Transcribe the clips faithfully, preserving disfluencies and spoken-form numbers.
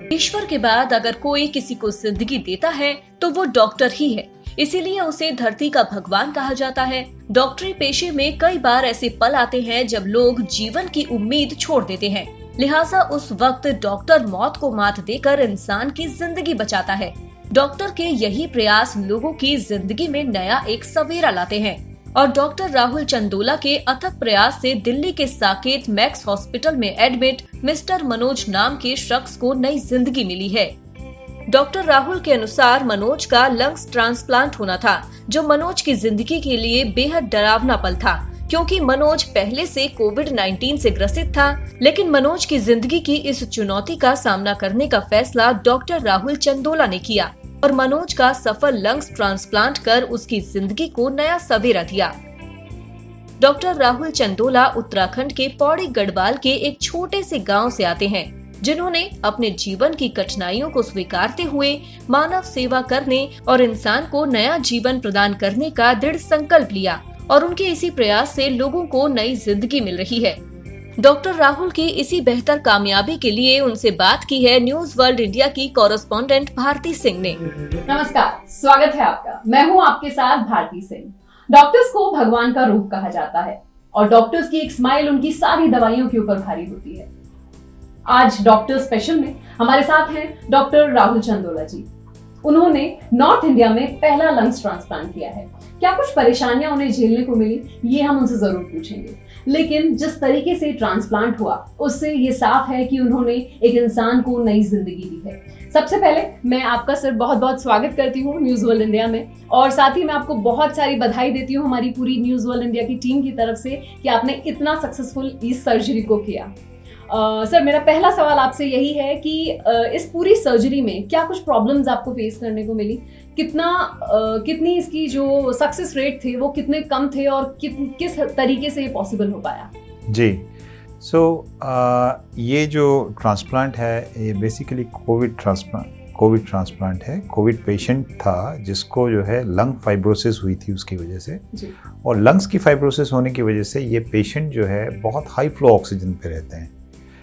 ईश्वर के बाद अगर कोई किसी को जिंदगी देता है तो वो डॉक्टर ही है, इसीलिए उसे धरती का भगवान कहा जाता है। डॉक्टरी पेशे में कई बार ऐसे पल आते हैं जब लोग जीवन की उम्मीद छोड़ देते हैं, लिहाजा उस वक्त डॉक्टर मौत को मात देकर इंसान की जिंदगी बचाता है। डॉक्टर के यही प्रयास लोगों की जिंदगी में नया एक सवेरा लाते हैं और डॉक्टर राहुल चंदोला के अथक प्रयास से दिल्ली के साकेत मैक्स हॉस्पिटल में एडमिट मिस्टर मनोज नाम के शख्स को नई जिंदगी मिली है। डॉक्टर राहुल के अनुसार मनोज का लंग्स ट्रांसप्लांट होना था, जो मनोज की जिंदगी के लिए बेहद डरावना पल था, क्योंकि मनोज पहले से कोविड उन्नीस से ग्रसित था। लेकिन मनोज की जिंदगी की इस चुनौती का सामना करने का फैसला डॉक्टर राहुल चंदोला ने किया और मनोज का सफल लंग्स ट्रांसप्लांट कर उसकी जिंदगी को नया सवेरा दिया। डॉक्टर राहुल चंदोला उत्तराखंड के पौड़ी गढ़वाल के एक छोटे से गांव से आते हैं, जिन्होंने अपने जीवन की कठिनाइयों को स्वीकारते हुए मानव सेवा करने और इंसान को नया जीवन प्रदान करने का दृढ़ संकल्प लिया और उनके इसी प्रयास से लोगों को नई जिंदगी मिल रही है। डॉक्टर राहुल की इसी बेहतर कामयाबी के लिए उनसे बात की है न्यूज वर्ल्ड इंडिया की कॉरेस्पॉन्डेंट भारती सिंह ने। नमस्कार, स्वागत है आपका। मैं हूं आपके साथ भारती सिंह। डॉक्टर्स को भगवान का रूप कहा जाता है और डॉक्टर्स की एक स्माइल उनकी सारी दवाइयों के ऊपर भारी होती है। आज डॉक्टर स्पेशल में हमारे साथ हैं डॉक्टर राहुल चंदोला जी। उन्होंने नॉर्थ इंडिया में पहला लंग्स ट्रांसप्लांट किया है। क्या कुछ परेशानियां उन्हें झेलने को मिली, ये हम उनसे जरूर पूछेंगे। लेकिन जिस तरीके से ट्रांसप्लांट हुआ उससे ये साफ है कि उन्होंने एक इंसान को नई जिंदगी दी है। सबसे पहले मैं आपका सर बहुत बहुत स्वागत करती हूँ न्यूज वर्ल्ड इंडिया में, और साथ ही मैं आपको बहुत सारी बधाई देती हूँ हमारी पूरी न्यूज वर्ल्ड इंडिया की टीम की तरफ से कि आपने इतना सक्सेसफुल इस सर्जरी को किया। Uh, सर मेरा पहला सवाल आपसे यही है कि uh, इस पूरी सर्जरी में क्या कुछ प्रॉब्लम्स आपको फेस करने को मिली, कितना uh, कितनी इसकी जो सक्सेस रेट थे वो कितने कम थे और कि, किस तरीके से ये पॉसिबल हो पाया? जी, सो so, uh, ये जो ट्रांसप्लांट है ये basically covid transplant covid transplant है। कोविड पेशेंट था जिसको जो है लंग फाइब्रोसिस हुई थी उसकी वजह से, और लंग्स की फाइब्रोसिस होने की वजह से ये पेशेंट जो है बहुत हाई फ्लो ऑक्सीजन पे रहते हैं।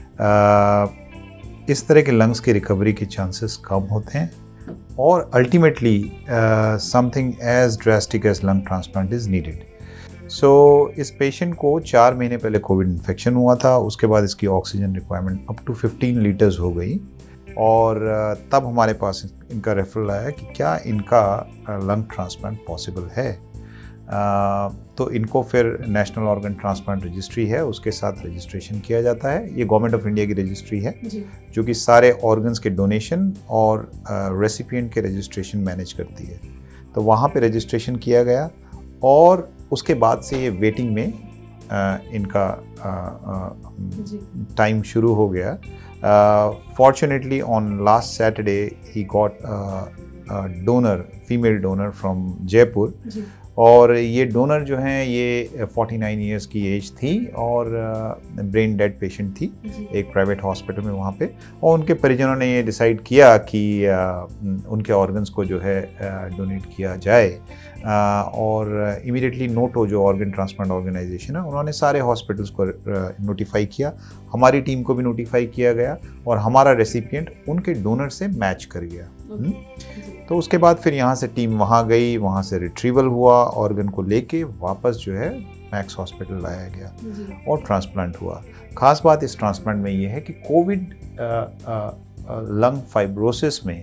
Uh, इस तरह के लंग्स की रिकवरी के चांसेस कम होते हैं और ultimately something as drastic as lung transplant is needed. So इस पेशेंट को चार महीने पहले कोविड इन्फेक्शन हुआ था, उसके बाद इसकी oxygen requirement up to fifteen litres हो गई और uh, तब हमारे पास इनका रेफरल आया कि क्या इनका लंग ट्रांसप्लांट पॉसिबल है। Uh, तो इनको फिर नेशनल ऑर्गन ट्रांसप्लांट रजिस्ट्री है, उसके साथ रजिस्ट्रेशन किया जाता है। ये गवर्नमेंट ऑफ इंडिया की रजिस्ट्री है जो कि सारे ऑर्गन्स के डोनेशन और रेसिपिएंट के रजिस्ट्रेशन मैनेज करती है। तो वहाँ पे रजिस्ट्रेशन किया गया और उसके बाद से ये वेटिंग में uh, इनका टाइम uh, uh, शुरू हो गया। Fortunately on last Saturday he got donor, female donor from Jaipur, और ये डोनर जो हैं ये उनचास इयर्स की एज थी और ब्रेन डेड पेशेंट थी एक प्राइवेट हॉस्पिटल में वहाँ पे, और उनके परिजनों ने ये डिसाइड किया कि uh, उनके ऑर्गन्स को जो है डोनेट uh, किया जाए। uh, और इमीडिएटली नोटो जो ऑर्गन ट्रांसप्लांट ऑर्गेनाइजेशन है उन्होंने सारे हॉस्पिटल्स को नोटिफाई uh, किया, हमारी टीम को भी नोटिफाई किया गया और हमारा रेसिपिएंट उनके डोनर से मैच कर गया। okay. तो उसके बाद फिर यहाँ से टीम वहाँ गई, वहाँ से रिट्रीवल हुआ, ऑर्गन को लेके वापस जो है मैक्स हॉस्पिटल लाया गया और ट्रांसप्लांट हुआ। खास बात इस ट्रांसप्लांट में ये है कि कोविड लंग फाइब्रोसिस में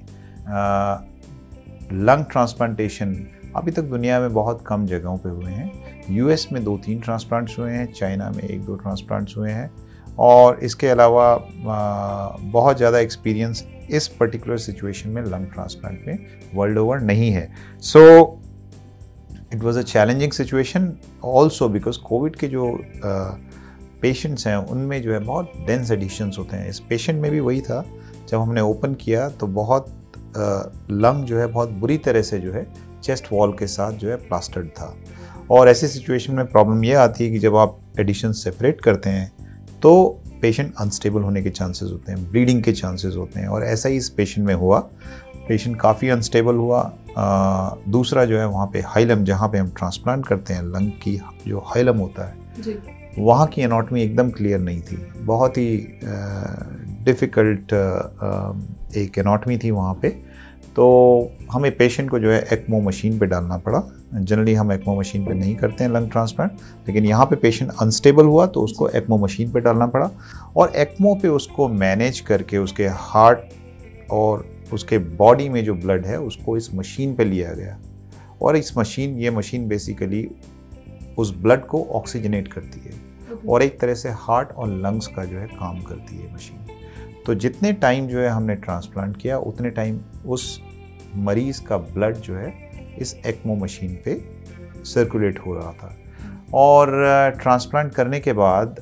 लंग ट्रांसप्लांटेशन अभी तक दुनिया में बहुत कम जगहों पे हुए हैं। यूएस में दो तीन ट्रांसप्लांट्स हुए हैं, चाइना में एक दो ट्रांसप्लांट्स हुए हैं, और इसके अलावा बहुत ज़्यादा एक्सपीरियंस इस पर्टिकुलर सिचुएशन में लंग ट्रांसप्लांट में वर्ल्ड ओवर नहीं है। So it was a challenging situation also because covid के जो पेशेंट्स हैं उनमें जो है बहुत डेंस एडिशंस होते हैं। इस पेशेंट में भी वही था, जब हमने ओपन किया तो बहुत लंग जो है बहुत बुरी तरह से जो है चेस्ट वॉल के साथ जो है प्लास्टर्ड था, और ऐसी सिचुएशन में प्रॉब्लम यह आती है कि जब आप एडिशन सेपरेट करते हैं तो पेशेंट अनस्टेबल होने के चांसेस होते हैं, ब्लीडिंग के चांसेस होते हैं, और ऐसा ही इस पेशेंट में हुआ। पेशेंट काफ़ी अनस्टेबल हुआ। आ, दूसरा जो है वहाँ पे हाइलम, जहाँ पे हम ट्रांसप्लांट करते हैं लंग की जो हाइलम होता है, वहाँ की एनाटॉमी एकदम क्लियर नहीं थी। बहुत ही डिफ़िकल्ट एक एनाटॉमी थी वहाँ पे, तो हमें पेशेंट को जो है एक्मो मशीन पे डालना पड़ा। जनरली हम एक्मो मशीन पे नहीं करते हैं लंग ट्रांसप्लांट, लेकिन यहाँ पे पेशेंट अनस्टेबल हुआ तो उसको एक्मो मशीन पे डालना पड़ा, और एक्मो पे उसको मैनेज करके उसके हार्ट और उसके बॉडी में जो ब्लड है उसको इस मशीन पे लिया गया, और इस मशीन ये मशीन बेसिकली उस ब्लड को ऑक्सीजनेट करती है और एक तरह से हार्ट और लंग्स का जो है काम करती है मशीन। तो जितने टाइम जो है हमने ट्रांसप्लांट किया उतने टाइम उस मरीज़ का ब्लड जो है इस एक्मो मशीन पे सर्कुलेट हो रहा था, और ट्रांसप्लांट करने के बाद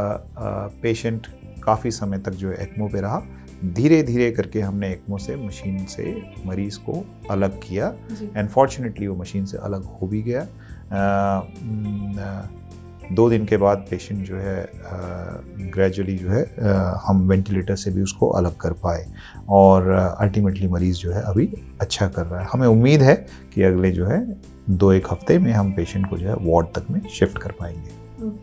पेशेंट काफ़ी समय तक जो है एक्मो पे रहा। धीरे धीरे करके हमने एक्मो से मशीन से मरीज़ को अलग किया, अनफॉर्चुनेटली वो मशीन से अलग हो भी गया। आ, न, दो दिन के बाद पेशेंट जो है ग्रेजुअली जो है आ, हम वेंटिलेटर से भी उसको अलग कर पाए, और अल्टीमेटली मरीज़ जो है अभी अच्छा कर रहा है। हमें उम्मीद है कि अगले जो है दो एक हफ्ते में हम पेशेंट को जो है वार्ड तक में शिफ्ट कर पाएंगे।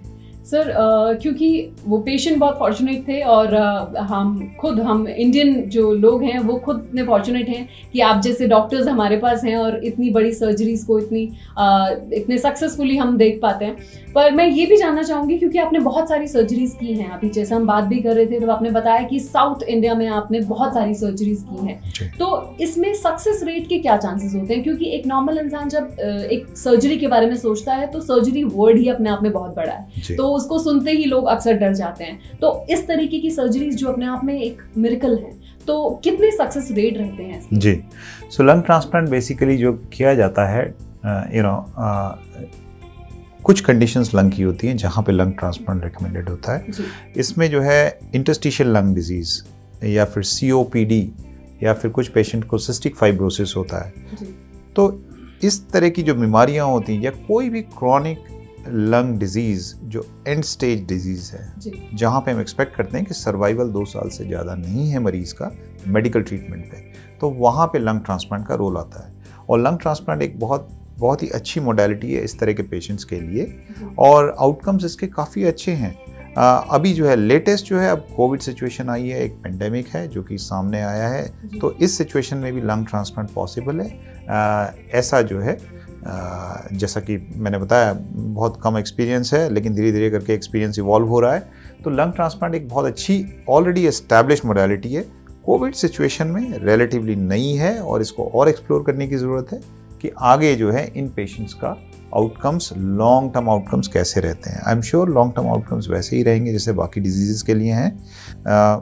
सर uh, क्योंकि वो पेशेंट बहुत फॉर्चुनेट थे, और uh, हम खुद हम इंडियन जो लोग हैं वो खुद इतने फॉर्चुनेट हैं कि आप जैसे डॉक्टर्स हमारे पास हैं और इतनी बड़ी सर्जरीज को इतनी uh, इतने सक्सेसफुली हम देख पाते हैं। पर मैं ये भी जानना चाहूँगी, क्योंकि आपने बहुत सारी सर्जरीज की हैं, अभी जैसे हम बात भी कर रहे थे तो आपने बताया कि साउथ इंडिया में आपने बहुत सारी सर्जरीज की हैं, तो इसमें सक्सेस रेट के क्या चांसेस होते हैं? क्योंकि एक नॉर्मल इंसान जब uh, एक सर्जरी के बारे में सोचता है तो सर्जरी वर्ड ही अपने आप में बहुत बड़ा है, तो उसको सुनते ही लोग अक्सर डर जाते हैं। तो इस तरीके की सर्जरीज जो अपने आप में एक मिरेकल है, तो कितने सक्सेस रेट रहते हैं? जी, सो लंग ट्रांसप्लांट बेसिकली जो किया जाता है, यू नो कुछ कंडीशंस लंग की होती हैं जहाँ पे लंग ट्रांसप्लांट रिकमेंडेड होता है। इसमें जो है इंटरस्टिशियल लंग डिजीज़ या फिर सी ओ पी डी या फिर कुछ पेशेंट को सिस्टिक फाइब्रोसिस होता है। तो इस तरह की जो बीमारियाँ होती हैं या कोई भी क्रॉनिक लंग डिजीज़ जो एंड स्टेज डिजीज़ है, जहाँ पे हम एक्सपेक्ट करते हैं कि सर्वाइवल दो साल से ज़्यादा नहीं है मरीज़ का मेडिकल ट्रीटमेंट पे, तो वहाँ पे लंग ट्रांसप्लांट का रोल आता है। और लंग ट्रांसप्लांट एक बहुत बहुत ही अच्छी मोडालिटी है इस तरह के पेशेंट्स के लिए, और आउटकम्स इसके काफ़ी अच्छे हैं। आ, अभी जो है लेटेस्ट जो है, अब कोविड सिचुएशन आई है, एक पेंडेमिक है जो कि सामने आया है, तो इस सिचुएशन में भी लंग ट्रांसप्लांट पॉसिबल है। आ, ऐसा जो है आ, जैसा कि मैंने बताया बहुत कम एक्सपीरियंस है, लेकिन धीरे धीरे करके एक्सपीरियंस इवॉल्व हो रहा है। तो लंग ट्रांसप्लांट एक बहुत अच्छी ऑलरेडी एस्टैब्लिश मोडालिटी है, कोविड सिचुएशन में रिलेटिवली नई है, और इसको और एक्सप्लोर करने की ज़रूरत है कि आगे जो है इन पेशेंट्स का आउटकम्स, लॉन्ग टर्म आउटकम्स कैसे रहते हैं। I am sure long term outcomes वैसे ही रहेंगे जैसे बाकी डिजीज़ के लिए हैं। आ,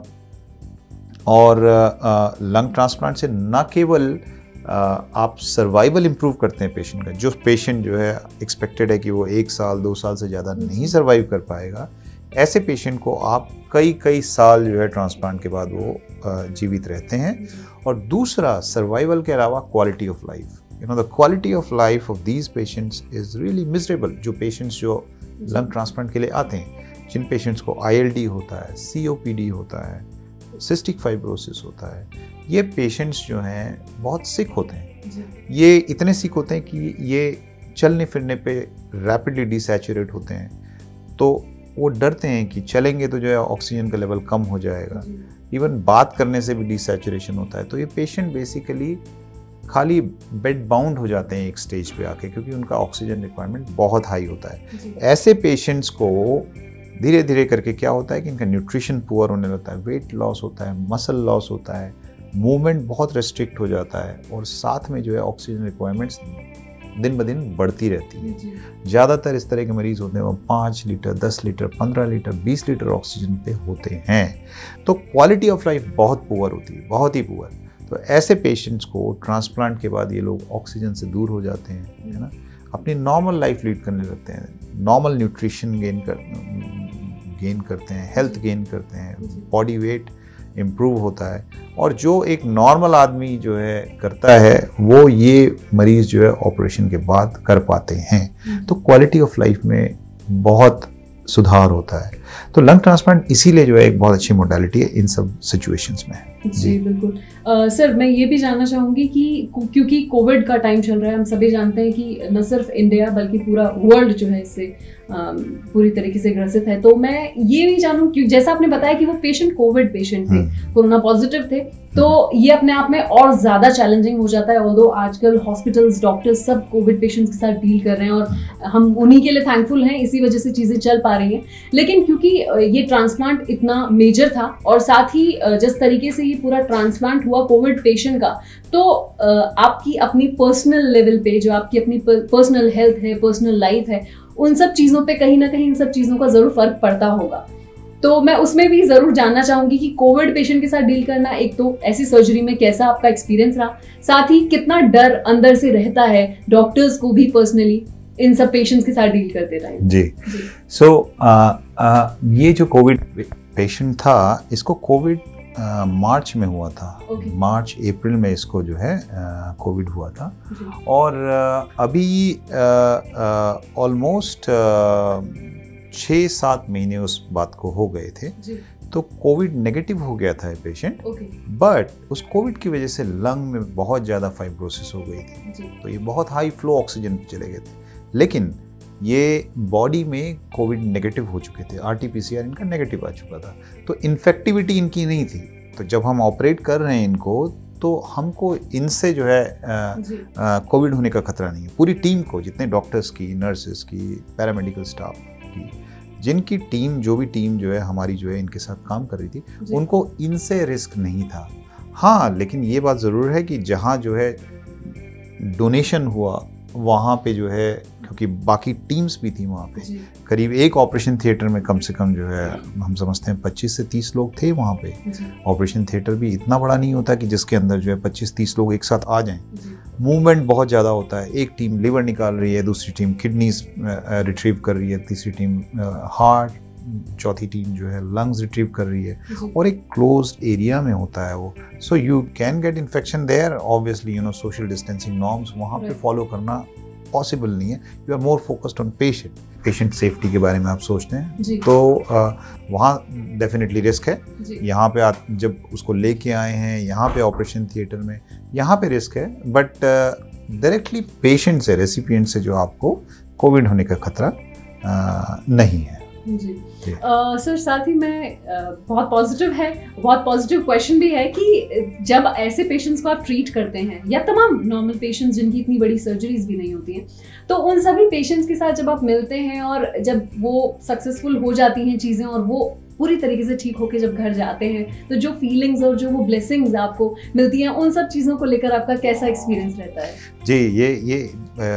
और लंग ट्रांसप्लांट से न केवल आप सर्वाइवल इम्प्रूव करते हैं पेशेंट का, जो पेशेंट जो है एक्सपेक्टेड है कि वो एक साल दो साल से ज़्यादा नहीं सर्वाइव कर पाएगा, ऐसे पेशेंट को आप कई कई साल जो है ट्रांसप्लांट के बाद वो जीवित रहते हैं। और दूसरा, सर्वाइवल के अलावा quality of life, you know the quality of life of these patients is really miserable. जो पेशेंट्स जो लंग ट्रांसप्लांट के लिए आते हैं, जिन पेशेंट्स को आई एल डी होता है, सी ओ पी डी होता है, सिस्टिक फाइब्रोसिस होता है, ये पेशेंट्स जो हैं बहुत सिक होते हैं। ये इतने सिक होते हैं कि ये चलने फिरने पे रैपिडली डिसैचुरेट होते हैं, तो वो डरते हैं कि चलेंगे तो जो है ऑक्सीजन का लेवल कम हो जाएगा। इवन बात करने से भी डिसैचुरेशन होता है। तो ये पेशेंट बेसिकली खाली बेड बाउंड हो जाते हैं एक स्टेज पे आके, क्योंकि उनका ऑक्सीजन रिक्वायरमेंट बहुत हाई होता है। ऐसे पेशेंट्स को धीरे धीरे करके क्या होता है कि इनका न्यूट्रिशन पुअर होने लगता है, वेट लॉस होता है, मसल लॉस होता है, मूवमेंट बहुत रेस्ट्रिक्ट हो जाता है, और साथ में जो है ऑक्सीजन रिक्वायरमेंट्स दिन ब दिन बढ़ती रहती है। ज़्यादातर इस तरह के मरीज़ होते हैं वो पाँच लीटर, दस लीटर, पंद्रह लीटर, बीस लीटर ऑक्सीजन पे होते हैं। तो क्वालिटी ऑफ लाइफ बहुत पुअर होती है, बहुत ही पुअर। तो ऐसे पेशेंट्स को ट्रांसप्लांट के बाद ये लोग ऑक्सीजन से दूर हो जाते हैं, है ना, अपनी नॉर्मल लाइफ लीड करने लगते हैं, नॉर्मल न्यूट्रिशन गेन कर गेन करते हैं, हेल्थ गेन करते हैं, बॉडी वेट इम्प्रूव होता है, और जो एक नॉर्मल आदमी जो है करता है वो ये मरीज़ जो है ऑपरेशन के बाद कर पाते हैं। तो क्वालिटी ऑफ लाइफ में बहुत सुधार होता है। तो लंग ट्रांसप्लांट इसीलिए जो है एक बहुत अच्छी मोडालिटी है इन सब सिचुएशंस में। जी बिल्कुल। uh, सर मैं ये भी जानना चाहूँगी कि क्योंकि कोविड का टाइम चल रहा है, हम सभी जानते हैं कि न सिर्फ इंडिया बल्कि पूरा वर्ल्ड जो है इससे uh, पूरी तरीके से ग्रसित है, तो मैं ये भी जानूँ कि जैसा आपने बताया कि वो पेशेंट कोविड पेशेंट थे, कोरोना पॉजिटिव थे, तो ये अपने आप में और ज़्यादा चैलेंजिंग हो जाता है। ऑल्दो आजकल हॉस्पिटल्स, डॉक्टर्स सब कोविड पेशेंट्स के साथ डील कर रहे हैं और हम उन्हीं के लिए थैंकफुल हैं, इसी वजह से चीज़ें चल पा रही हैं। लेकिन क्योंकि ये ट्रांसप्लांट इतना मेजर था और साथ ही जिस तरीके से ये पूरा ट्रांसप्लांट हुआ कोविड पेशेंट का, तो आपकी अपनी पर्सनल लेवल पे जो आपकी अपनी पर्सनल हेल्थ है, पर्सनल लाइफ है, उन सब चीज़ों पे कहीं ना कहीं इन सब चीज़ों का ज़रूर फर्क पड़ता होगा। तो मैं उसमें भी ज़रूर जानना चाहूँगी कि कोविड पेशेंट के साथ डील करना, एक तो ऐसी सर्जरी में कैसा आपका एक्सपीरियंस रहा, साथ ही कितना डर अंदर से रहता है डॉक्टर्स को भी पर्सनली इन सब पेशेंट्स के साथ डील करते रहे। जी, सो so, uh, uh, ये जो कोविड पेशेंट था, इसको कोविड मार्च में हुआ था। okay. मार्च अप्रैल में इसको जो है कोविड हुआ था और uh, अभी ऑलमोस्ट छः सात महीने उस बात को हो गए थे जी। तो कोविड नेगेटिव हो गया था पेशेंट, बट उस कोविड की वजह से लंग में बहुत ज़्यादा फाइब्रोसिस हो गई थी जी। तो ये बहुत हाई फ्लो ऑक्सीजन चले गए थे, लेकिन ये बॉडी में कोविड नेगेटिव हो चुके थे, आरटीपीसीआर इनका नेगेटिव आ चुका था, तो इन्फेक्टिविटी इनकी नहीं थी। तो जब हम ऑपरेट कर रहे हैं इनको, तो हमको इनसे जो है कोविड होने का खतरा नहीं है। पूरी टीम को, जितने डॉक्टर्स की, नर्सेस की, पैरामेडिकल स्टाफ की, जिनकी टीम, जो भी टीम जो है हमारी जो है इनके साथ काम कर रही थी, उनको इनसे रिस्क नहीं था। हाँ, लेकिन ये बात ज़रूर है कि जहाँ जो है डोनेशन हुआ वहाँ पे जो है, क्योंकि बाकी टीम्स भी थी वहाँ पे, करीब एक ऑपरेशन थिएटर में कम से कम जो है हम समझते हैं पच्चीस से तीस लोग थे वहाँ पे। ऑपरेशन थिएटर भी इतना बड़ा नहीं होता कि जिसके अंदर जो है पच्चीस तीस लोग एक साथ आ जाएं। मूवमेंट बहुत ज़्यादा होता है, एक टीम लिवर निकाल रही है, दूसरी टीम किडनीज रिट्रीव कर रही है, तीसरी टीम हार्ट, चौथी टीम जो है लंग्स रिट्रीव कर रही है, और एक क्लोज्ड एरिया में होता है वो। So you can get infection there, obviously you know social distancing norms वहाँ पे फॉलो करना पॉसिबल नहीं है। You are more focused on patient, patient safety के बारे में आप सोचते हैं, तो आ, वहाँ डेफिनेटली रिस्क है। यहाँ पे आप जब उसको लेके आए हैं यहाँ पे ऑपरेशन थिएटर में, यहाँ पे रिस्क है, बट डायरेक्टली पेशेंट से, रेसिपिएंट से जो आपको कोविड होने का खतरा आ, नहीं है। जी सर, साथ ही मैं uh, बहुत पॉजिटिव है, बहुत पॉजिटिव क्वेश्चन भी है कि जब ऐसे पेशेंट्स को आप ट्रीट करते हैं, या तमाम नॉर्मल पेशेंट्स जिनकी इतनी बड़ी सर्जरीज भी नहीं होती हैं, तो उन सभी पेशेंट्स के साथ जब आप मिलते हैं और जब वो सक्सेसफुल हो जाती हैं चीज़ें और वो पूरी तरीके से ठीक होके जब घर जाते हैं, तो जो फीलिंग्स और जो वो ब्लेसिंग्स आपको मिलती हैं, उन सब चीज़ों को लेकर आपका कैसा एक्सपीरियंस रहता है? जी, ये ये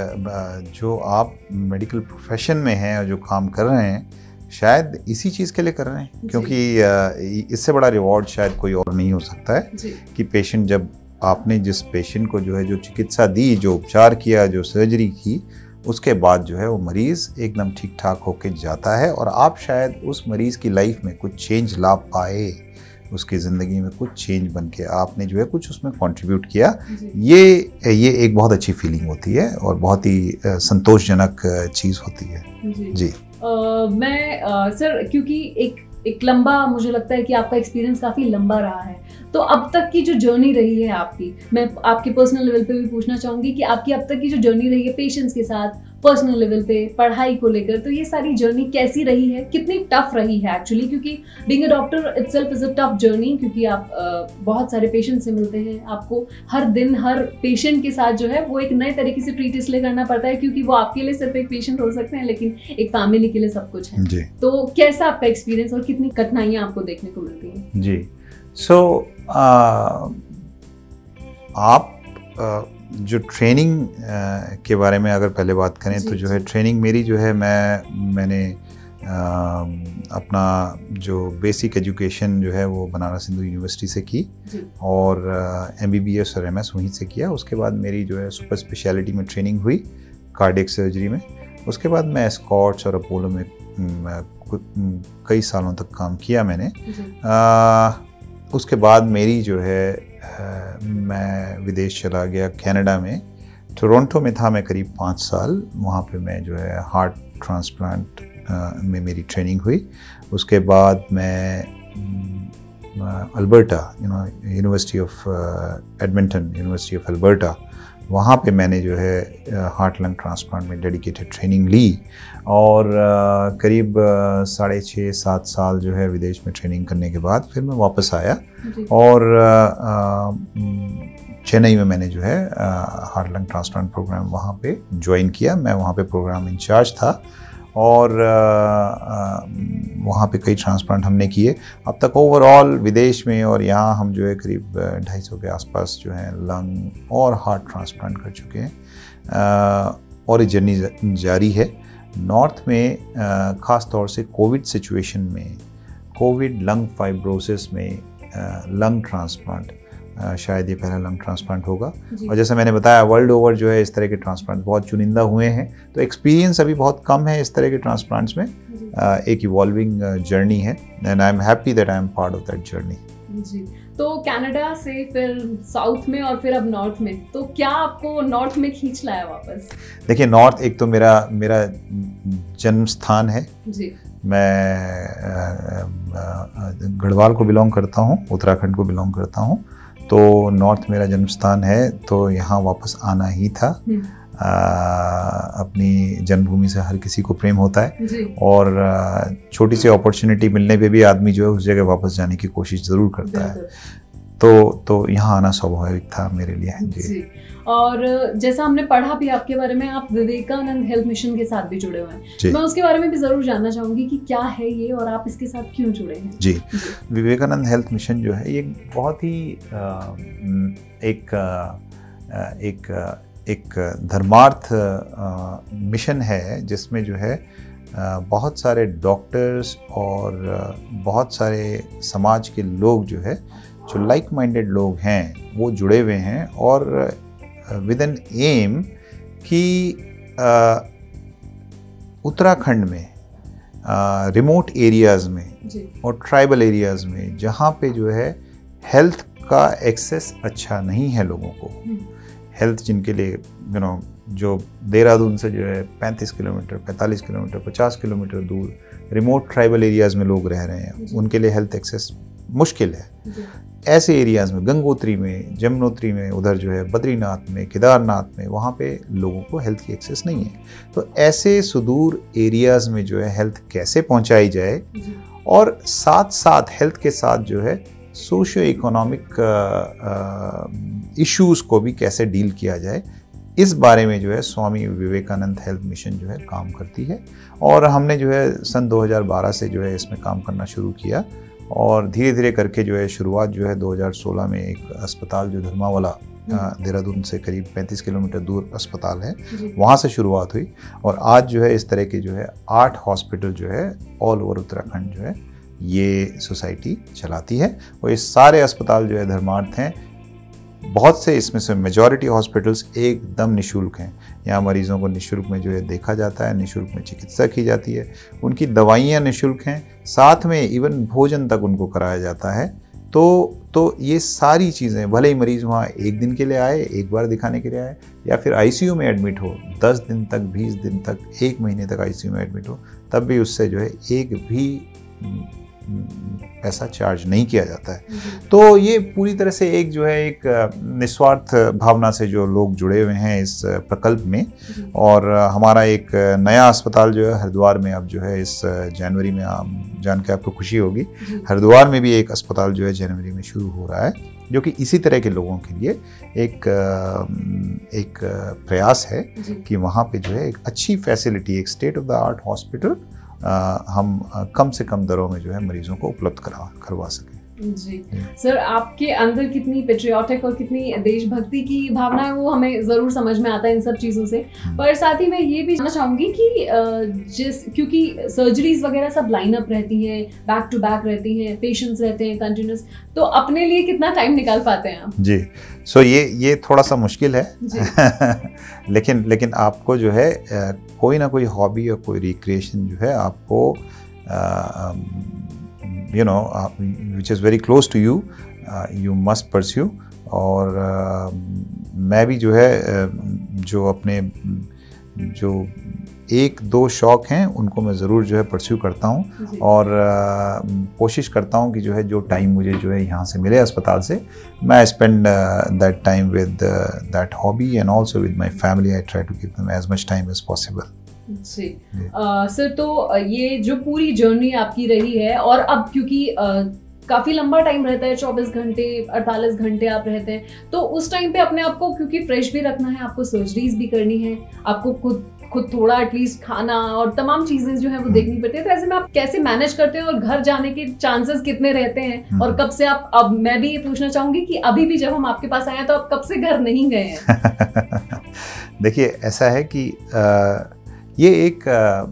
जो आप मेडिकल प्रोफेशन में हैं और जो काम कर रहे हैं, शायद इसी चीज़ के लिए कर रहे हैं, क्योंकि इससे बड़ा रिवॉर्ड शायद कोई और नहीं हो सकता है कि पेशेंट, जब आपने जिस पेशेंट को जो है जो चिकित्सा दी, जो उपचार किया, जो सर्जरी की, उसके बाद जो है वो मरीज़ एकदम ठीक ठाक होके जाता है और आप शायद उस मरीज़ की लाइफ में कुछ चेंज ला पाए, उसकी ज़िंदगी में कुछ चेंज बन के आपने जो है कुछ उसमें कंट्रीब्यूट किया। ये ये एक बहुत अच्छी फीलिंग होती है और बहुत ही संतोषजनक चीज़ होती है। जी, जी। Uh, मैं uh, सर, क्योंकि एक एक लंबा, मुझे लगता है कि आपका एक्सपीरियंस काफ़ी लंबा रहा है, तो अब तक की जो जर्नी रही है आपकी, मैं आपके पर्सनल लेवल पे भी पूछना चाहूँगी कि आपकी अब तक की जो जर्नी रही है पेशेंट्स के साथ, पर्सनल लेवल पे, पढ़ाई को लेकर, तो ये सारी जर्नी कैसी रही है, कितनी टफ रही है एक्चुअली? क्योंकि being a doctor itself is a tough journey, क्योंकि आप uh, बहुत सारे पेशेंट से मिलते हैं, आपको हर दिन हर पेशेंट के साथ जो है वो एक नए तरीके से ट्रीट इसलिए करना पड़ता है क्योंकि वो आपके लिए सिर्फ एक पेशेंट हो सकते हैं, लेकिन एक फैमिली के लिए सब कुछ है। जी। तो कैसा आपका एक्सपीरियंस और कितनी कठिनाइयाँ आपको देखने को मिलती हैं? जी, सो so, uh, आप uh, जो ट्रेनिंग के बारे में अगर पहले बात करें, तो जो है ट्रेनिंग मेरी जो है, मैं मैंने आ, अपना जो बेसिक एजुकेशन जो है वो बनारस हिंदू यूनिवर्सिटी से की और एमबीबीएस और एमएस वहीं से किया। उसके बाद मेरी जो है सुपर स्पेशलिटी में ट्रेनिंग हुई कार्डियक सर्जरी में। उसके बाद मैं स्कॉट्स और अपोलो में कई सालों तक काम किया मैंने। आ, उसके बाद मेरी जो है Uh, मैं विदेश चला गया, कनाडा में, टोरंटो में था मैं करीब पाँच साल। वहाँ पे मैं जो है हार्ट ट्रांसप्लांट uh, में मेरी ट्रेनिंग हुई उसके बाद मैं Alberta, you know university of Edmonton, university of Alberta, वहाँ पे मैंने जो है हार्ट लंग ट्रांसप्लांट में डेडिकेटेड ट्रेनिंग ली और uh, करीब uh, साढ़े छः सात साल जो है विदेश में ट्रेनिंग करने के बाद फिर मैं वापस आया और uh, uh, चेन्नई में मैंने जो है हार्ट लंग ट्रांसप्लांट प्रोग्राम वहाँ पे ज्वाइन किया। मैं वहाँ पे प्रोग्राम इंचार्ज था और वहाँ पे कई ट्रांसप्लांट हमने किए। अब तक ओवरऑल विदेश में और यहाँ हम जो है करीब ढाई सौ के आसपास जो है लंग और हार्ट ट्रांसप्लांट कर चुके हैं और ये जर्नी जारी है। नॉर्थ में ख़ास तौर से कोविड सिचुएशन में, कोविड लंग फाइब्रोसिस में लंग ट्रांसप्लांट, शायद ये पहला लंग ट्रांसप्लांट होगा। और जैसे मैंने बताया वर्ल्ड ओवर जो है इस तरह के ट्रांसप्लांट बहुत चुनिंदा हुए हैं, तो एक्सपीरियंस अभी बहुत कम है इस तरह के ट्रांसप्लांट्स में। एक इवॉल्विंग जर्नी है and I am happy that I am part of that journey. जी, तो कनाडा से फिर साउथ में और फिर अब नॉर्थ में, तो क्या आपको नॉर्थ में खींच लाया वापस? देखिए, नॉर्थ एक तो मेरा मेरा जन्म स्थान है जी। मैं गढ़वाल को बिलोंग करता हूँ, उत्तराखंड को बिलोंग करता हूँ, तो नॉर्थ मेरा जन्म स्थान है, तो यहाँ वापस आना ही था। आ, अपनी जन्मभूमि से हर किसी को प्रेम होता है और छोटी सी अपॉर्चुनिटी मिलने पे भी आदमी जो है उस जगह वापस जाने की कोशिश ज़रूर करता है। तो तो यहाँ आना स्वाभाविक था मेरे लिए। जी, जी। और जैसा हमने पढ़ा भी आपके बारे में, आप विवेकानंद हेल्थ मिशन के साथ भी जुड़े हुए हैं। मैं उसके बारे में भी ज़रूर जानना चाहूँगी कि क्या है ये और आप इसके साथ क्यों जुड़े हैं? जी, जी। विवेकानंद हेल्थ मिशन जो है ये बहुत ही एक एक एक धर्मार्थ मिशन है, जिसमें जो है बहुत सारे डॉक्टर्स और बहुत सारे समाज के लोग जो है, जो लाइक माइंडेड लोग हैं, वो जुड़े हुए हैं और विद एन एम कि उत्तराखंड में रिमोट एरियाज़ में और ट्राइबल एरियाज़ में जहाँ पे जो है हेल्थ का एक्सेस अच्छा नहीं है लोगों को, हेल्थ जिनके लिए यू नो जो देहरादून से जो है पैंतीस किलोमीटर, पैंतालीस किलोमीटर, पचास किलोमीटर दूर रिमोट ट्राइबल एरियाज़ में लोग रह रहे हैं, उनके लिए हेल्थ एक्सेस मुश्किल है। ऐसे एरियाज़ में, गंगोत्री में, जमुनोत्री में, उधर जो है बद्रीनाथ में, केदारनाथ में, वहाँ पे लोगों को हेल्थ की एक्सेस नहीं है। तो ऐसे सुदूर एरियाज़ में जो है हेल्थ कैसे पहुँचाई जाए और साथ साथ हेल्थ के साथ जो है सोशियो इकोनॉमिक इश्यूज़ को भी कैसे डील किया जाए, इस बारे में जो है स्वामी विवेकानंद हेल्थ मिशन जो है काम करती है। और हमने जो है सन दो हज़ार बारह से जो है इसमें काम करना शुरू किया और धीरे धीरे करके जो है शुरुआत जो है दो हज़ार सोलह में एक अस्पताल जो धर्मावाला देहरादून से करीब पैंतीस किलोमीटर दूर अस्पताल है, वहाँ से शुरुआत हुई और आज जो है इस तरह के जो है आठ हॉस्पिटल जो है ऑल ओवर उत्तराखंड जो है ये सोसाइटी चलाती है। और ये सारे अस्पताल जो है धर्मार्थ हैं। बहुत से इसमें से मेजॉरिटी हॉस्पिटल्स एकदम निःशुल्क हैं। यहाँ मरीज़ों को निःशुल्क में जो है देखा जाता है, निःशुल्क में चिकित्सा की जाती है, उनकी दवाइयाँ निःशुल्क हैं, साथ में इवन भोजन तक उनको कराया जाता है। तो तो ये सारी चीज़ें, भले ही मरीज़ वहाँ एक दिन के लिए आए, एक बार दिखाने के लिए आए, या फिर आईसीयू में एडमिट हो, दस दिन तक, बीस दिन तक, एक महीने तक आईसीयू में एडमिट हो, तब भी उससे जो है एक भी पैसा चार्ज नहीं किया जाता है। तो ये पूरी तरह से एक जो है एक निस्वार्थ भावना से जो लोग जुड़े हुए हैं इस प्रकल्प में। और हमारा एक नया अस्पताल जो है हरिद्वार में अब जो है इस जनवरी में, आप जान के आपको खुशी होगी, हरिद्वार में भी एक अस्पताल जो है जनवरी में शुरू हो रहा है, जो कि इसी तरह के लोगों के लिए एक एक प्रयास है कि वहाँ पे जो है एक अच्छी फैसिलिटी, एक state of the art hospital हम कम से कम दरों में जो है मरीजों को उपलब्ध करा करवा सकें। जी सर, आपके अंदर कितनी पेट्रियाटिक और कितनी देशभक्ति की भावना है वो हमें ज़रूर समझ में आता है इन सब चीज़ों से। पर साथ ही मैं ये भी जानना चाहूँगी कि जिस क्योंकि सर्जरीज वगैरह सब लाइन अप रहती हैं, बैक टू बैक रहती हैं, पेशेंट्स रहते हैं कंटिन्यूस, तो अपने लिए कितना टाइम निकाल पाते हैं आप? जी, सो ये ये थोड़ा सा मुश्किल है लेकिन लेकिन आपको जो है कोई ना कोई हॉबी और कोई रिक्रिएशन जो है आपको you know which is very close to you, you must pursue. और uh, मैं भी जो है uh, जो अपने जो एक दो शौक हैं उनको मैं ज़रूर जो है परस्यू करता हूँ और आ, कोशिश करता हूँ कि जो है जो टाइम मुझे जो है यहाँ से मिले अस्पताल से, मैं spend that time with that hobby and also with my family. I try to give them as much time as possible. जी सर, तो ये जो पूरी जर्नी आपकी रही है, और अब क्योंकि uh, काफी लंबा टाइम रहता है, चौबीस घंटे अड़तालीस घंटे आप रहते हैं, तो उस टाइम पे अपने आप को क्योंकि फ्रेश भी रखना है, आपको सर्जरीज भी करनी है, आपको खुद खुद थोड़ा एटलीस्ट खाना और तमाम चीजें जो है वो देखनी पड़ती है। तो ऐसे में आप कैसे मैनेज करते हैं और घर जाने के चांसेस कितने रहते हैं, और कब से आप, अब मैं भी ये पूछना चाहूंगी कि अभी भी जब हम आपके पास आए हैं तो आप कब से घर नहीं गए हैं? देखिए, ऐसा है कि आ, ये एक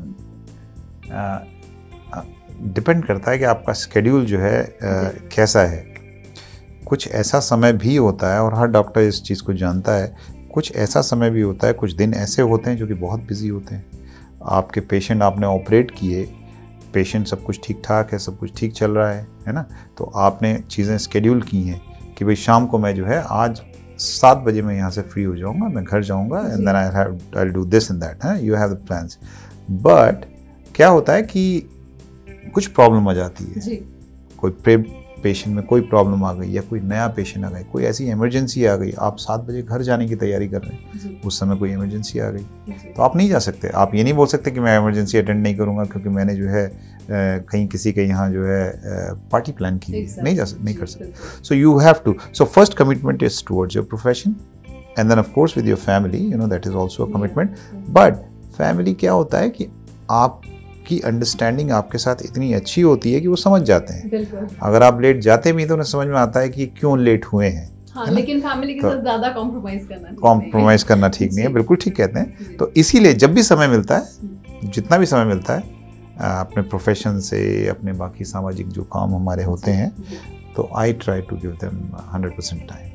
डिपेंड करता है कि आपका स्केड्यूल जो है आ, कैसा है। कुछ ऐसा समय भी होता है और हर डॉक्टर इस चीज़ को जानता है, कुछ ऐसा समय भी होता है, कुछ दिन ऐसे होते हैं जो कि बहुत बिजी होते हैं। आपके पेशेंट आपने ऑपरेट किए, पेशेंट सब कुछ ठीक ठाक है, सब कुछ ठीक चल रहा है है ना, तो आपने चीज़ें स्केड्यूल की हैं कि भाई शाम को मैं जो है आज सात बजे मैं यहाँ से फ्री हो जाऊँगा, मैं घर जाऊँगा and then I have I will do this and that, है, you have the plans. But क्या होता है कि कुछ प्रॉब्लम आ जाती है जी। कोई प्रे पेशेंट में कोई प्रॉब्लम आ गई या कोई नया पेशेंट आ गई, कोई ऐसी इमरजेंसी आ गई, आप सात बजे घर जाने की तैयारी कर रहे हैं, उस समय कोई इमरजेंसी आ गई, तो आप नहीं जा सकते। आप ये नहीं बोल सकते कि मैं इमरजेंसी अटेंड नहीं करूंगा क्योंकि मैंने जो है कहीं किसी के यहाँ जो है पार्टी प्लान की है, नहीं जा सकते, नहीं कर सकते। So you have to, so first commitment is towards your profession and then of course with your family, you know, that is also a commitment. But family क्या होता है कि आप की अंडरस्टैंडिंग आपके साथ इतनी अच्छी होती है कि वो समझ जाते हैं। अगर आप लेट जाते भी तो उन्हें समझ में आता है कि क्यों लेट हुए हैं। हाँ, लेकिन फैमिली के साथ ज्यादा कॉम्प्रोमाइज करना कॉम्प्रोमाइज करना ठीक नहीं है, बिल्कुल ठीक कहते हैं। तो इसीलिए जब भी समय मिलता है, जितना भी समय मिलता है, अपने प्रोफेशन से अपने बाकी सामाजिक जो काम हमारे होते हैं, तो I try to give them hundred percent time.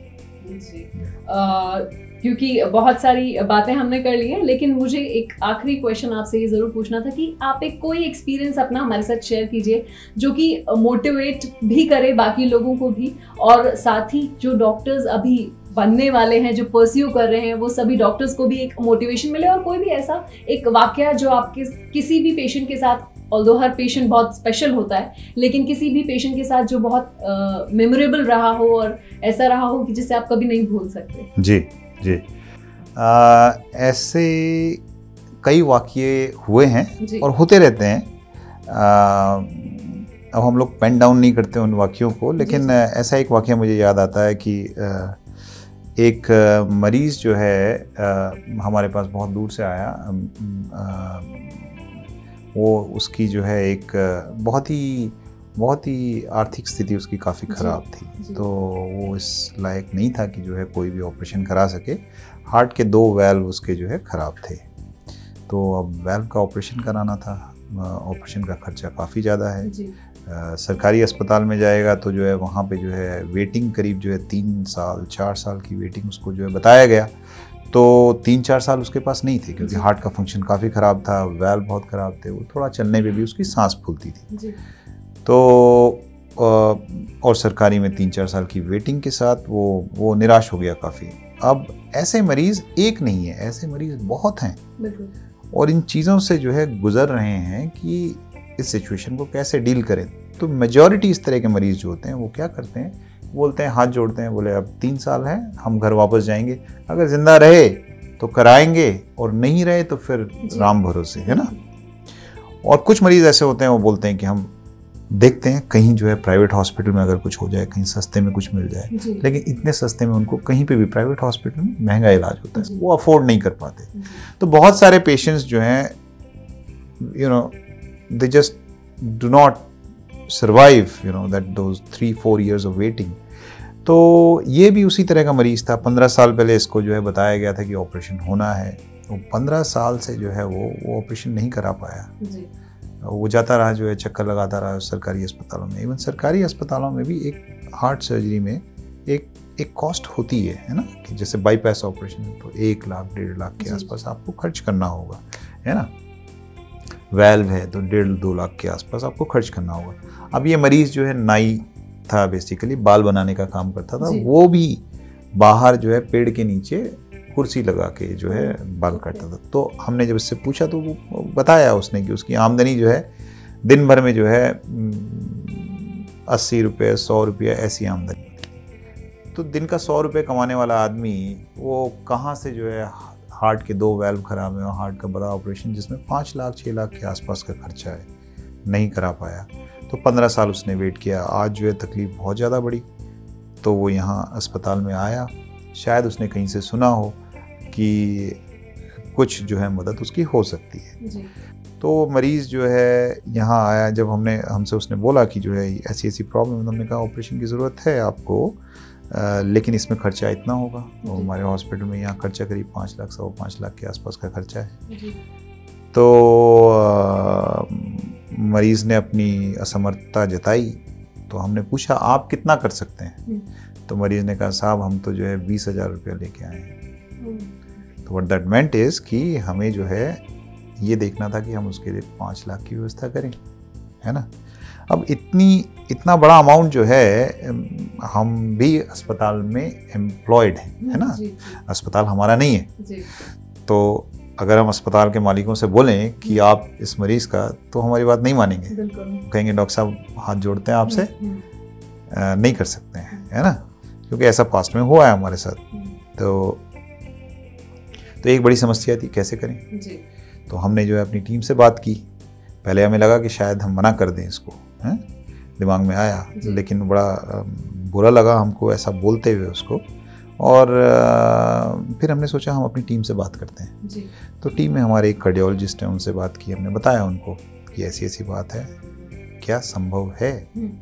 क्योंकि बहुत सारी बातें हमने कर ली हैं, लेकिन मुझे एक आखिरी क्वेश्चन आपसे ये ज़रूर पूछना था कि आप एक कोई एक्सपीरियंस अपना हमारे साथ शेयर कीजिए जो कि मोटिवेट भी करे बाकी लोगों को भी, और साथ ही जो डॉक्टर्स अभी बनने वाले हैं, जो परस्यू कर रहे हैं, वो सभी डॉक्टर्स को भी एक मोटिवेशन मिले। और कोई भी ऐसा एक वाकया जो आपके किसी भी पेशेंट के साथ, ऑल्दो हर पेशेंट बहुत स्पेशल होता है, लेकिन किसी भी पेशेंट के साथ जो बहुत मेमोरेबल uh, रहा हो और ऐसा रहा हो कि जिसे आप कभी नहीं भूल सकते। जी जी आ, ऐसे कई वाक़ये हुए हैं और होते रहते हैं। आ, अब हम लोग पेन डाउन नहीं करते उन वाक़यों को, लेकिन जी, जी। ऐसा एक वाक़या मुझे याद आता है कि आ, एक मरीज़ जो है आ, हमारे पास बहुत दूर से आया। आ, वो उसकी जो है एक बहुत ही बहुत ही आर्थिक स्थिति उसकी काफ़ी ख़राब थी, तो वो इस लायक नहीं था कि जो है कोई भी ऑपरेशन करा सके। हार्ट के दो वैल्व उसके जो है ख़राब थे, तो अब वैल्व का ऑपरेशन कराना था। ऑपरेशन का खर्चा काफ़ी ज़्यादा है। आ, सरकारी अस्पताल में जाएगा तो जो है वहाँ पे जो है वेटिंग करीब जो है तीन साल चार साल की वेटिंग उसको जो है बताया गया, तो तीन चार साल उसके पास नहीं थे क्योंकि हार्ट का फंक्शन काफ़ी ख़राब था, वैल्व बहुत ख़राब थे, वो थोड़ा चलने पे भी उसकी सांस फूलती थी। तो और सरकारी में तीन चार साल की वेटिंग के साथ वो वो निराश हो गया काफ़ी। अब ऐसे मरीज़ एक नहीं है, ऐसे मरीज़ बहुत हैं और इन चीज़ों से जो है गुज़र रहे हैं कि इस सिचुएशन को कैसे डील करें। तो मेजॉरिटी इस तरह के मरीज़ जो होते हैं वो क्या करते हैं, बोलते हैं, हाथ जोड़ते हैं, बोले अब तीन साल है, हम घर वापस जाएंगे, अगर ज़िंदा रहे तो कराएंगे और नहीं रहे तो फिर राम भरोसे, है ना। और कुछ मरीज़ ऐसे होते हैं वो बोलते हैं कि हम देखते हैं कहीं जो है प्राइवेट हॉस्पिटल में अगर कुछ हो जाए, कहीं सस्ते में कुछ मिल जाए, लेकिन इतने सस्ते में उनको कहीं पे भी प्राइवेट हॉस्पिटल में महंगा इलाज होता है, वो अफोर्ड नहीं कर पाते। तो बहुत सारे पेशेंट्स जो हैं, you know, they just do not survive, you know, that those three four years of waiting. तो ये भी उसी तरह का मरीज़ था। पंद्रह साल पहले इसको जो है बताया गया था कि ऑपरेशन होना है, तो पंद्रह साल से जो है वो वो ऑपरेशन नहीं करा पाया। वो जाता रहा, जो है चक्कर लगाता रहा सरकारी अस्पतालों में। इवन सरकारी अस्पतालों में भी एक हार्ट सर्जरी में एक एक कॉस्ट होती है, है ना, कि जैसे बाईपास ऑपरेशन है तो एक लाख डेढ़ लाख के आसपास आपको खर्च करना होगा, है ना। वैल्व है तो डेढ़ दो लाख के आसपास आपको खर्च करना होगा। अब ये मरीज़ जो है नाई था, बेसिकली बाल बनाने का काम करता था, वो भी बाहर जो है पेड़ के नीचे कुर्सी लगा के जो है बाल काटता था। तो हमने जब इससे पूछा तो वो बताया उसने कि उसकी आमदनी जो है दिन भर में जो है अस्सी रुपये सौ रुपये ऐसी आमदनी। तो दिन का सौ रुपये कमाने वाला आदमी वो कहाँ से जो है हार्ट के दो वाल्व खराब है और हार्ट का बड़ा ऑपरेशन जिसमें पाँच लाख छः लाख के आसपास का खर्चा है, नहीं करा पाया। तो पंद्रह साल उसने वेट किया। आज जो है तकलीफ़ बहुत ज़्यादा बढ़ी तो वो यहाँ अस्पताल में आया। शायद उसने कहीं से सुना हो कि कुछ जो है मदद उसकी हो सकती है जी। तो मरीज़ जो है यहाँ आया। जब हमने हमसे उसने बोला कि जो है ऐसी ऐसी प्रॉब्लम है, तो हमने कहा ऑपरेशन की ज़रूरत है आपको, आ, लेकिन इसमें खर्चा इतना होगा। तो हमारे हॉस्पिटल में यहाँ खर्चा करीब पाँच लाख सवा पाँच लाख के आसपास का खर्चा है जी। तो आ, मरीज़ ने अपनी असमर्थता जताई। तो हमने पूछा आप कितना कर सकते हैं? तो मरीज़ ने कहा साहब हम तो जो है बीस हज़ार रुपया लेके आए हैं। तो व्हाट दैट मेंट इज़ कि हमें जो है ये देखना था कि हम उसके लिए पाँच लाख की व्यवस्था करें, है ना। अब इतनी इतना बड़ा अमाउंट जो है, हम भी अस्पताल में एम्प्लॉयड हैं, है ना, अस्पताल हमारा नहीं है जी। तो अगर हम अस्पताल के मालिकों से बोलें कि आप इस मरीज़ का, तो हमारी बात नहीं मानेंगे, कहेंगे डॉक्टर साहब हाथ जोड़ते हैं आपसे, नहीं कर सकते हैं, है ना, क्योंकि ऐसा पास्ट में हुआ है हमारे साथ। तो तो एक बड़ी समस्या थी कैसे करें जी। तो हमने जो है अपनी टीम से बात की। पहले हमें लगा कि शायद हम मना कर दें इसको, हैं, दिमाग में आया, लेकिन बड़ा बुरा लगा हमको ऐसा बोलते हुए उसको। और फिर हमने सोचा हम अपनी टीम से बात करते हैं जी। तो टीम में हमारे एक कार्डियोलॉजिस्ट हैं, उनसे बात की। हमने बताया उनको कि ऐसी ऐसी बात है, क्या संभव है।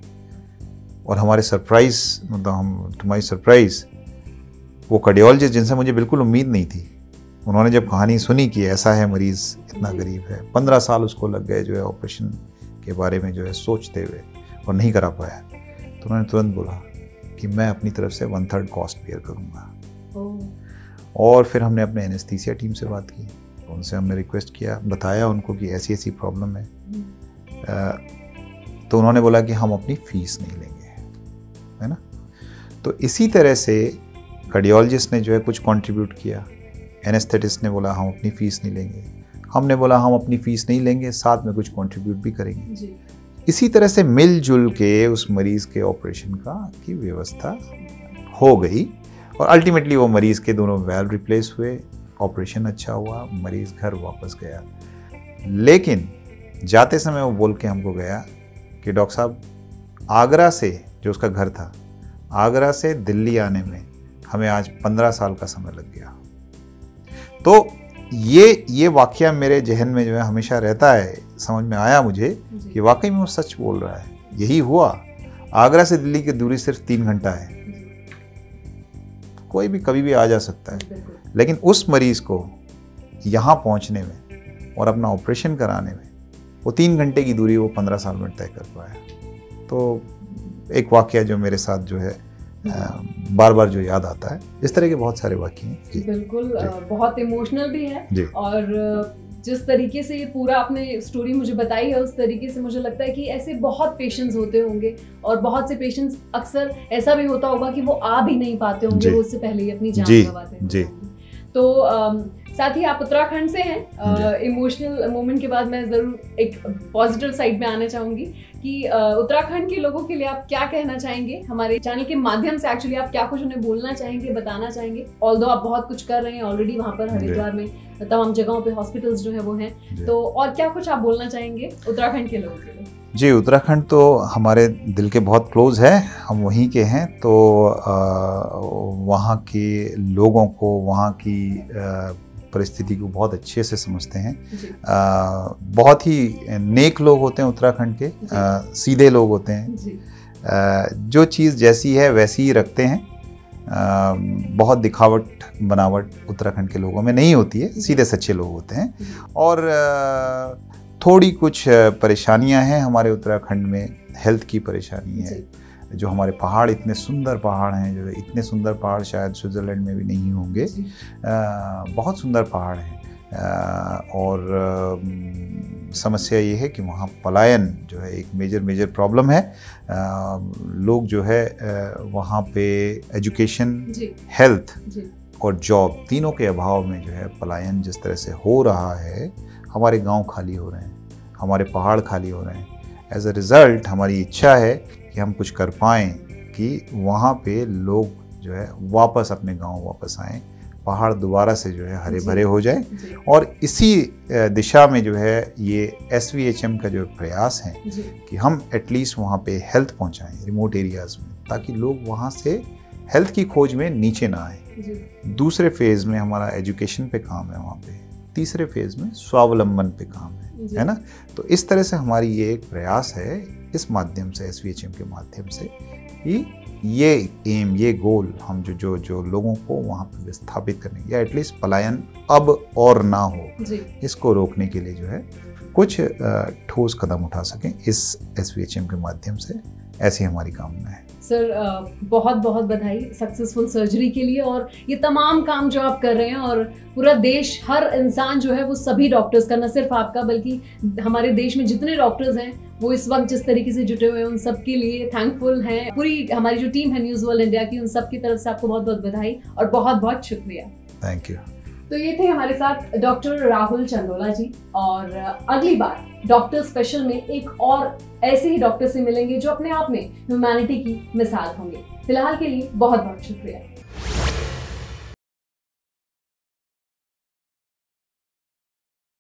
और हमारे सरप्राइज़, मतलब हम तुम्हारी सरप्राइज़, वो कार्डियोलॉजिस्ट जिनसे मुझे बिल्कुल उम्मीद नहीं थी, उन्होंने जब कहानी सुनी कि ऐसा है मरीज़ इतना गरीब है, पंद्रह साल उसको लग गए जो है ऑपरेशन के बारे में जो है सोचते हुए, और नहीं करा पाया, तो उन्होंने तुरंत बोला कि मैं अपनी तरफ से वन थर्ड कॉस्ट बेयर करूँगा। और फिर हमने अपने एनेस्थीसिया टीम से बात की, तो उनसे हमने रिक्वेस्ट किया, बताया उनको कि ऐसी ऐसी प्रॉब्लम है। आ, तो उन्होंने बोला कि हम अपनी फ़ीस नहीं लेंगे, है ना। तो इसी तरह से कार्डियोलॉजिस्ट ने जो है कुछ कंट्रीब्यूट किया, एनेस्थेटिस्ट ने बोला हम अपनी फ़ीस नहीं लेंगे, हमने बोला हम अपनी फ़ीस नहीं लेंगे, साथ में कुछ कंट्रीब्यूट भी करेंगे जी। इसी तरह से मिलजुल के उस मरीज़ के ऑपरेशन का की व्यवस्था हो गई। और अल्टीमेटली वो मरीज़ के दोनों वाल्व रिप्लेस हुए, ऑपरेशन अच्छा हुआ, मरीज़ घर वापस गया। लेकिन जाते समय वो बोल के हमको गया कि डॉक्टर साहब, आगरा से, जो उसका घर था, आगरा से दिल्ली आने में हमें आज पंद्रह साल का समय लग गया। तो ये ये वाकया मेरे जहन में जो है हमेशा रहता है। समझ में आया मुझे कि वाकई में वो सच बोल रहा है, यही हुआ। आगरा से दिल्ली की दूरी सिर्फ तीन घंटा है, कोई भी कभी भी आ जा सकता है। लेकिन उस मरीज़ को यहाँ पहुँचने में और अपना ऑपरेशन कराने में वो तीन घंटे की दूरी वो पंद्रह साल में तय कर पाया। तो एक वाकया जो मेरे साथ जो है बार बार जो याद आता है, इस तरह के बहुत सारे वाक़ये हैं। बिल्कुल, बहुत इमोशनल भी है। और जिस तरीके से ये पूरा आपने स्टोरी मुझे बताई है, उस तरीके से मुझे लगता है कि ऐसे बहुत पेशेंट्स होते होंगे, और बहुत से पेशेंट्स अक्सर ऐसा भी होता होगा कि वो आ भी नहीं पाते होंगे, वो उससे पहले ही अपनी जान गंवाते हैं। तो आ, साथ ही आप उत्तराखंड से हैं। इमोशनल मोमेंट के बाद मैं ज़रूर एक पॉजिटिव साइड में आना चाहूँगी कि उत्तराखंड के लोगों के लिए आप क्या कहना चाहेंगे, हमारे चैनल के माध्यम से एक्चुअली आप क्या कुछ उन्हें बोलना चाहेंगे, बताना चाहेंगे। ऑल्दो आप बहुत कुछ कर रहे हैं ऑलरेडी वहाँ पर, हरिद्वार में तमाम जगहों पे हॉस्पिटल्स जो है वो हैं, तो और क्या कुछ आप बोलना चाहेंगे उत्तराखंड के लोगों के लिए? जी, उत्तराखंड तो हमारे दिल के बहुत क्लोज है, हम वहीं के हैं। तो वहाँ के लोगों को, वहाँ की परिस्थिति को बहुत अच्छे से समझते हैं। आ, बहुत ही नेक लोग होते हैं उत्तराखंड के, आ, सीधे लोग होते हैं, आ, जो चीज़ जैसी है वैसी ही रखते हैं। आ, बहुत दिखावट बनावट उत्तराखंड के लोगों में नहीं होती है, सीधे सच्चे लोग होते हैं। और आ, थोड़ी कुछ परेशानियां हैं हमारे उत्तराखंड में, हेल्थ की परेशानी है। जो हमारे पहाड़, इतने सुंदर पहाड़ हैं, जो इतने सुंदर पहाड़ शायद स्विट्ज़रलैंड में भी नहीं होंगे। आ, बहुत सुंदर पहाड़ हैं। आ, और आ, समस्या ये है कि वहाँ पलायन जो है एक मेजर मेजर प्रॉब्लम है। आ, लोग जो है आ, वहाँ पे एजुकेशन, हेल्थ और जॉब तीनों के अभाव में जो है पलायन जिस तरह से हो रहा है, हमारे गांव खाली हो रहे हैं, हमारे पहाड़ खाली हो रहे हैं। एज अ रिज़ल्ट हमारी इच्छा है कि हम कुछ कर पाएँ कि वहाँ पे लोग जो है वापस अपने गांव वापस आएँ, पहाड़ दोबारा से जो है हरे भरे हो जाए। और इसी दिशा में जो है ये एस वी एच एम का जो प्रयास है कि हम एटलीस्ट वहाँ पे हेल्थ पहुँचाएँ रिमोट एरियाज़ में, ताकि लोग वहाँ से हेल्थ की खोज में नीचे ना आए। दूसरे फेज़ में हमारा एजुकेशन पे काम है वहाँ पे, तीसरे फेज़ में स्वावलंबन पे काम है, है ना। तो इस तरह से हमारी ये एक प्रयास है इस माध्यम से, एस वी एच एम के माध्यम से, कि ये एम, ये गोल हम जो जो जो लोगों को वहाँ पर विस्थापित करने या एटलीस्ट पलायन अब और ना हो, इसको रोकने के लिए जो है कुछ ठोस कदम उठा सकें इस एस वी एच एम के माध्यम से। ऐसी हमारी कामना है। सर बहुत बहुत बधाई सक्सेसफुल सर्जरी के लिए, और ये तमाम काम जो आप कर रहे हैं, और पूरा देश, हर इंसान जो है वो सभी डॉक्टर्स का, न सिर्फ आपका बल्कि हमारे देश में जितने डॉक्टर्स हैं वो इस वक्त जिस तरीके से जुटे हुए हैं उन सब के लिए थैंकफुल हैं। पूरी हमारी जो टीम है न्यूज़ वर्ल्ड इंडिया की, उन सब की तरफ से आपको बहुत बहुत बधाई और बहुत बहुत शुक्रिया। Thank you. तो ये थे हमारे साथ डॉक्टर राहुल चंदोला जी, और अगली बार डॉक्टर स्पेशल में एक और ऐसे ही डॉक्टर से मिलेंगे जो अपने आप में ह्यूमैनिटी की मिसाल होंगे। फिलहाल के लिए बहुत बहुत शुक्रिया।